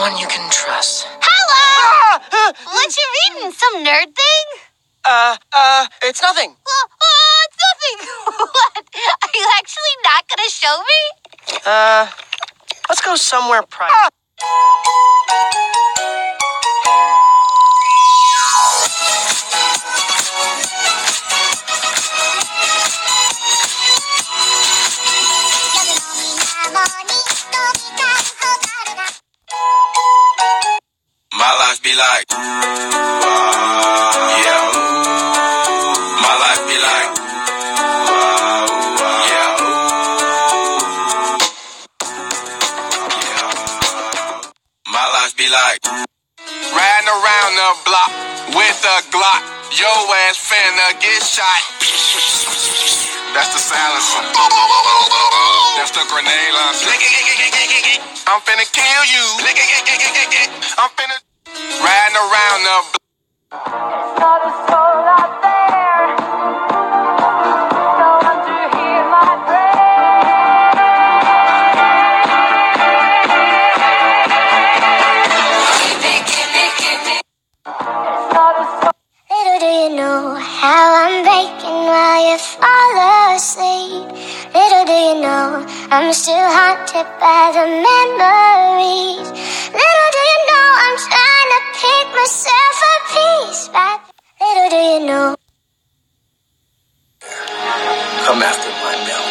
one you can trust. Hello! What you reading? Some nerd thing? It's nothing. It's nothing. What? Are you actually not gonna show me? Let's go somewhere private. My life be like, yeah. My life be like, yeah. My life be like, riding around the block with a Glock. Yo ass finna get shot. That's the silencer. That's the grenade launcher. I'm finna kill you. I'm finna riding around the block. Little do you know how I'm breaking while you fall asleep. Little do you know I'm still haunted by the memories. Little do you know I'm trying to pick myself a piece back. Little do you know. Come after my belt.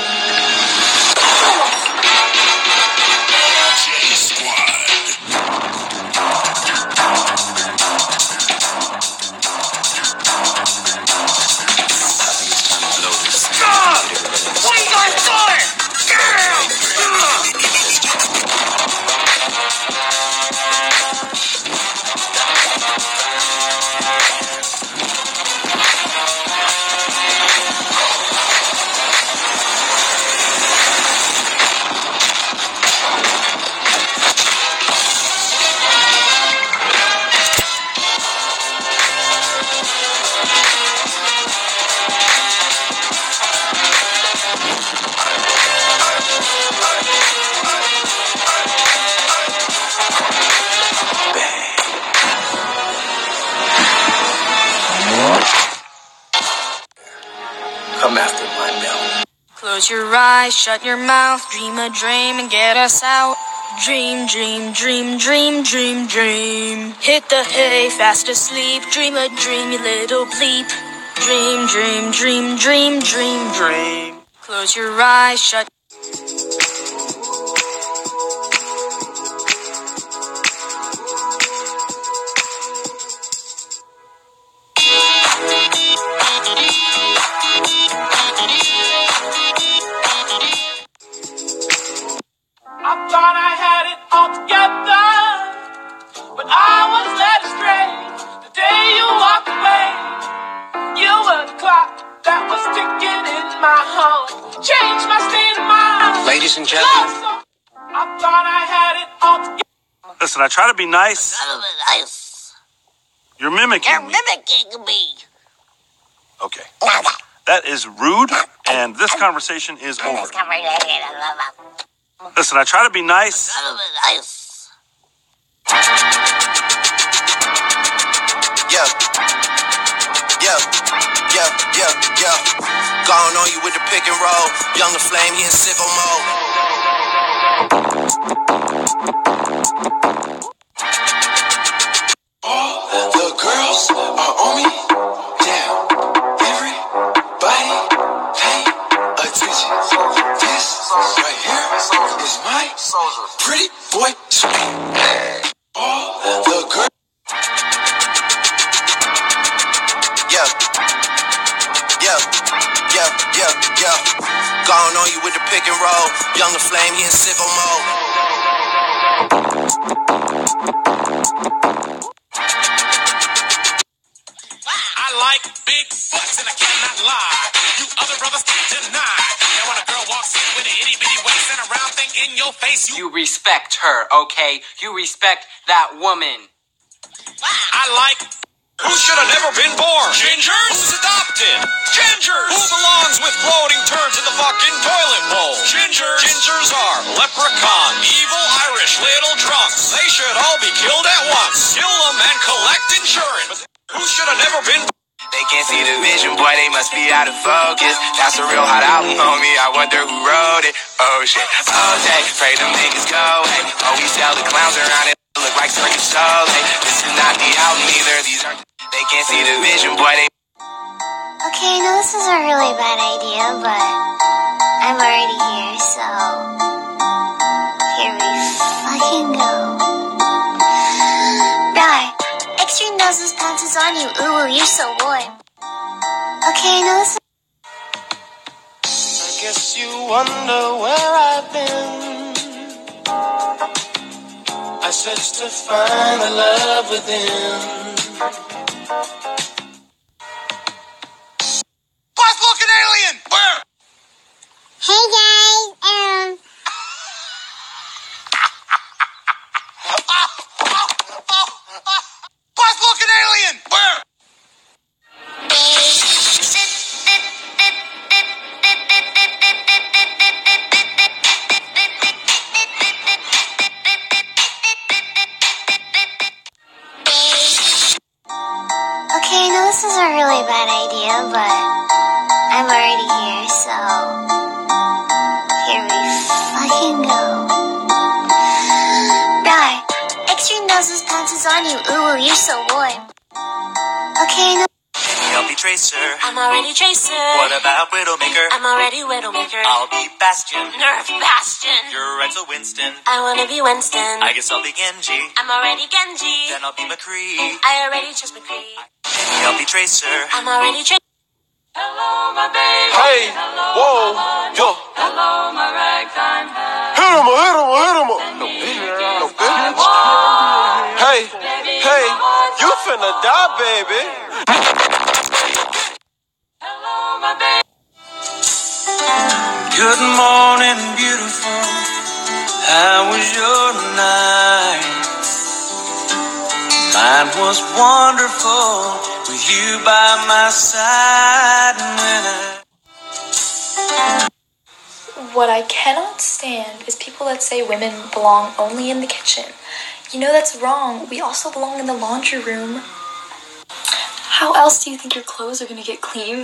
Come after my belt. Close your eyes, shut your mouth, dream a dream and get us out. Dream, dream, dream, dream, dream, dream. Hit the hay, fast asleep, dream a dream, you little bleep. Dream, dream, dream, dream, dream, dream. Close your eyes, shut. I thought I had it all together, but I was led astray. The day you walked away, you were the clock that was ticking in my heart. Changed my state of mind. Ladies and gentlemen. I thought I had it all together. Listen, I try to be nice. Nice. You're mimicking You're me. mimicking me. Okay. That is rude, and this conversation is over. Listen, I try to be nice. Nice. Yeah. Gone on you with the pick and roll. Young the flame, he in sicko mode. All the girls are on me. Damn. Everybody pay attention. This right here is my pretty boy suite. All the girls. Yeah. Gone on you with the pick and roll. Young the flame, he in sicko mode. I like big butts and I cannot lie. You other brothers can't deny. Now when a girl walks in with an itty bitty waist and a round thing in your face, You respect her, okay? You respect that woman. I like Who should have never been born? Gingers? Who's adopted? Gingers! Who belongs with floating turds in the fucking toilet bowl? Gingers! Gingers are leprechaun, evil Irish little drunks. They should all be killed at once. Kill them and collect insurance. Who should have never been born? They can't see the vision, boy, they must be out of focus. That's a real hot album, homie, I wonder who wrote it. Oh shit, okay, pray them niggas go away. Oh, we sell the clowns around it, look like circus shows. Hey, this is not the album either, these are... They can't see the vision, boy, they... Okay, I know this is a really bad idea, but I'm already here, so here we fucking go. Right, extra noses pounces on you, ooh, you're so warm. Okay, I know this is... I guess you wonder where I've been. I searched to find the love within. Buzz looking alien! Where? Hey guys, Buzz looking alien! Where? Okay, I know this is a really bad idea, but I'm already here, so here we fucking go. Right, extra noses pounces on you, ooh, you're so warm. Okay, I know... I'll be Tracer. I'm already Tracer. What about Widowmaker? I'm already Widowmaker. I'll be Bastion. Nerf Bastion. You're Renzo Winston. I wanna be Winston. I guess I'll be Genji. I'm already Genji. Then I'll be McCree. I already chose McCree. I'll be Tracer. I'm already Tracer. Hello, my baby. Hey, whoa, yo. Hello, my ragtime man. Hit him, hit him, hit him. No bitch. Hey, hey, you finna die, baby. Hello, my baby. Good morning, beautiful. How was your night? Mine was wonderful with you by my side. What I cannot stand is people that say women belong only in the kitchen. You know that's wrong. We also belong in the laundry room. How else do you think your clothes are gonna get cleaned?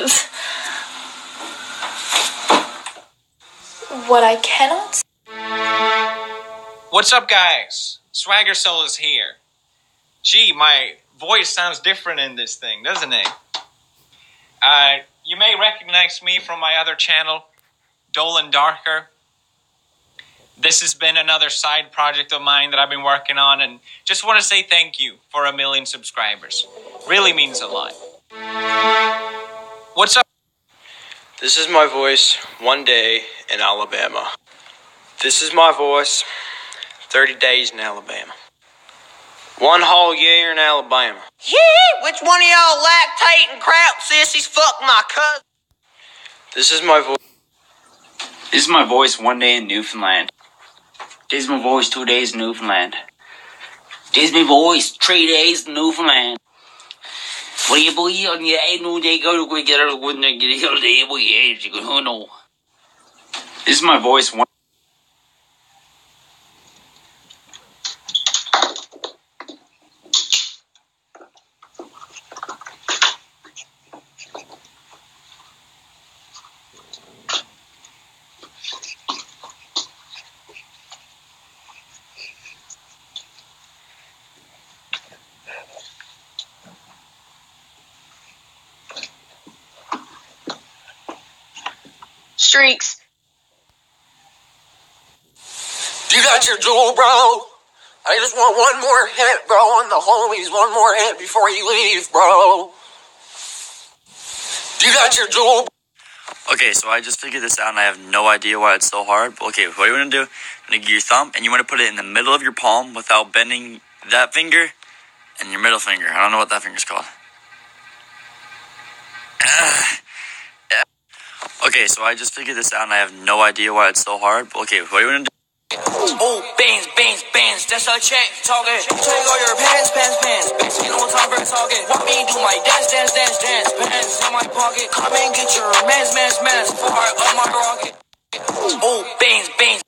What I cannot... What's up, guys? Swagger Soul is here. Gee, my voice sounds different in this thing, doesn't it? You may recognize me from my other channel, Dolan Darker. This has been another side project of mine that I've been working on, and just want to say thank you for 1 million subscribers. Really means a lot. What's up? This is my voice one day in Alabama. This is my voice 30 days in Alabama. One whole year in Alabama. Yeah, which one of y'all lactating crap sissies fuck my cousin? This is my voice. This is my voice one day in Newfoundland. This is my voice 2 days in Newfoundland. This is my voice 3 days in Newfoundland. What do you believe on your head? No, they go to get out when they get out of the able age. You go, no. This is my voice one. Streaks. You got your jewel, bro? I just want one more hit, bro, and the homies one more hit before you leave, bro. You got your jewel. Okay, so I just figured this out and I have no idea why it's so hard. But okay, what you want to do, you're going to get your thumb and you want to put it in the middle of your palm without bending that finger and your middle finger. I don't know what that finger's called. Okay, so I just figured this out and I have no idea why it's so hard. But okay, what you want to do. Oh, bands, bands, bands, that's a check talking. Take all your pants, pants, pants. Bitch, ain't no time for talking. Want me do my dance, dance, dance, dance. Pants in my pocket. Come and get your mans, mans, mans. Fire up my rocket. Oh, bands, bands.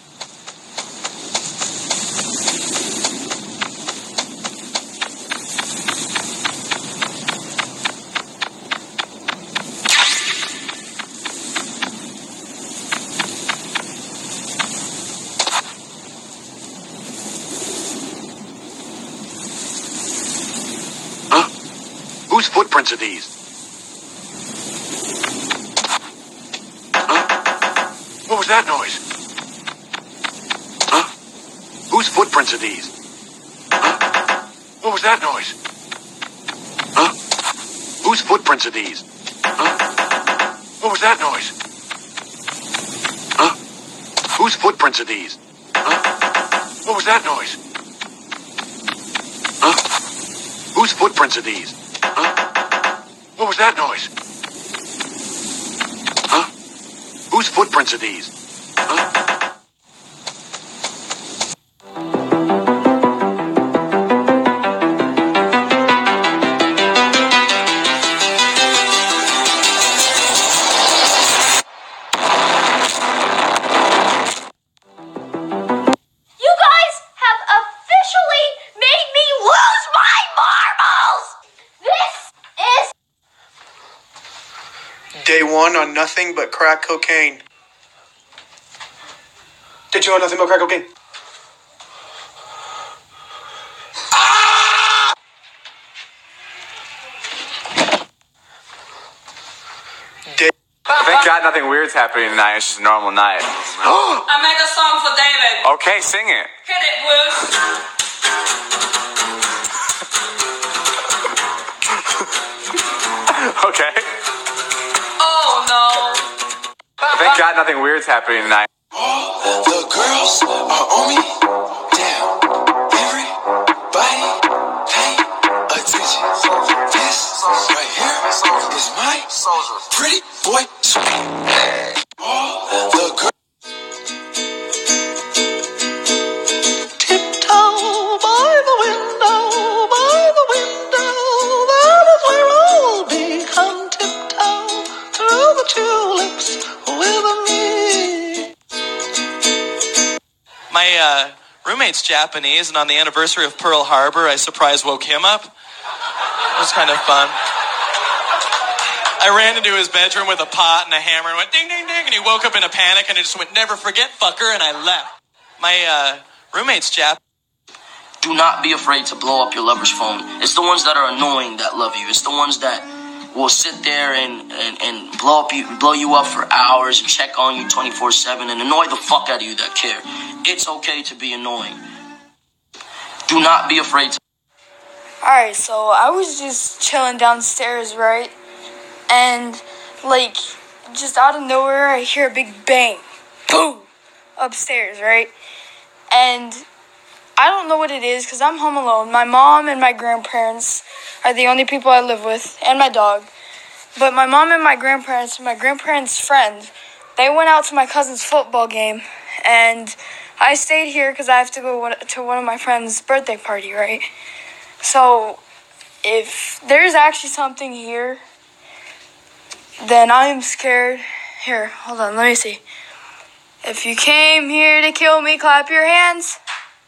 Whose footprints are these? Huh? What was that noise? Huh? Whose footprints are these? Huh? What was that noise? Huh? Whose footprints are these? Huh? What was that noise? Huh? Whose footprints are these? Huh? What was that noise? Huh? Whose footprints are these? Huh? What was that noise? Huh? Whose footprints are these? Huh? You guys have officially made me lose my marbles! This is Day one on nothing but crack cocaine. Did you on nothing but crack cocaine? Thank God nothing weird's happening tonight. It's just a normal night. I made a song for David. Okay, sing it. Hit it, Bruce. Okay. Oh, no. Thank God nothing weird's happening tonight. The girls are on me. Damn. Everybody pay attention. This right here is my pretty boy swing. The girls. Tiptoe by the window, that is where I'll become tiptoe through the tulips with me. My roommate's Japanese, and on the anniversary of Pearl Harbor, I surprise woke him up. It was kind of fun. I ran into his bedroom with a pot and a hammer and went ding, ding, ding, and he woke up in a panic and I just went, never forget, fucker, and I left. My roommate's Japanese. Do not be afraid to blow up your lover's phone. It's the ones that are annoying that love you. It's the ones that will sit there and blow you up for hours and check on you 24/7 and annoy the fuck out of you that care. It's okay to be annoying. Do not be afraid to. Alright, so I was just chilling downstairs, right? And, like, just out of nowhere, I hear a big bang. Boom! Upstairs, right? And I don't know what it is because I'm home alone. My mom and my grandparents are the only people I live with, and my dog. But my mom and my grandparents friend, they went out to my cousin's football game, and I stayed here because I have to go to one of my friend's birthday party, right? So, if there's actually something here, then I'm scared. Here, hold on, let me see. If you came here to kill me, clap your hands.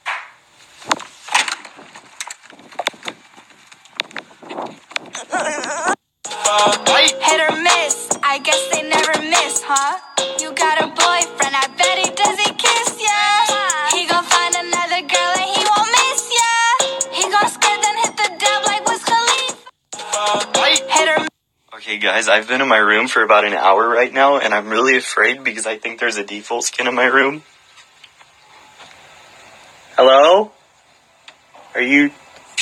Hit or miss, I guess they never miss, huh? You got a boyfriend, I bet he doesn't kiss ya. He gon' find another girl and he won't miss ya. He gon' skip then hit the dub like Wiz Khalifa. Hit or Okay guys, I've been in my room for about an hour right now and I'm really afraid because I think there's a default skin in my room. Hello? Are you...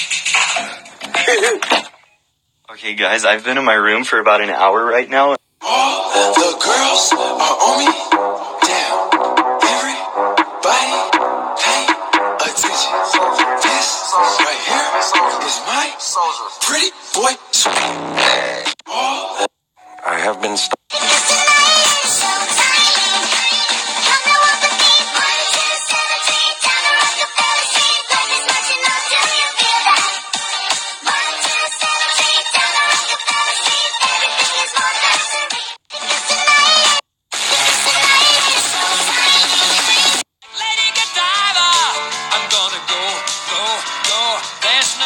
Okay guys, I've been in my room for about an hour right now. The girls are on me. Damn. Everybody pay attention. This right here is my pretty boy swing. I have been stuck.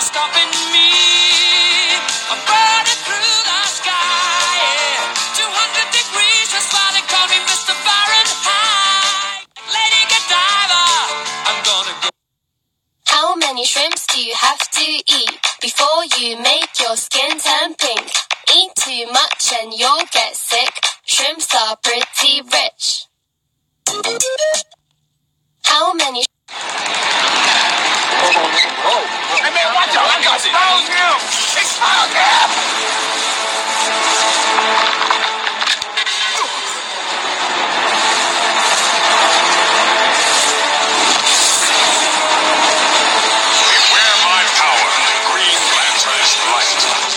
stopping me. I'm burning through the sky, yeah. 200 degrees, that's why they call me Mr. Fahrenheit. Lady Godiva, I'm gonna go. How many shrimps do you have to eat before you make your skin turn pink? Eat too much and you'll get sick. Shrimps are pretty rich. How many? Hey man, watch out! I got exposed him! Expose him! Beware my power, Green Lanterns light.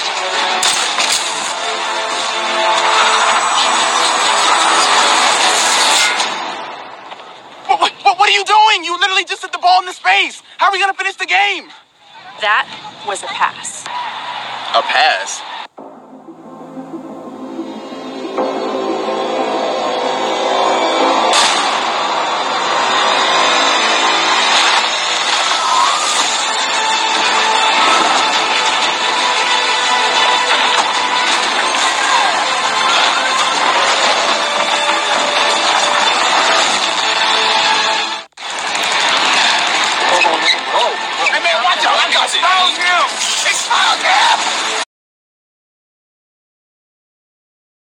What are you doing? You literally just hit the ball in the space. How are we gonna finish the game? That was a pass. A pass?